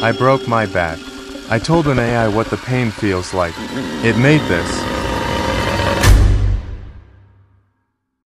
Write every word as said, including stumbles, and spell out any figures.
I broke my back. I told an A I what the pain feels like. It made this.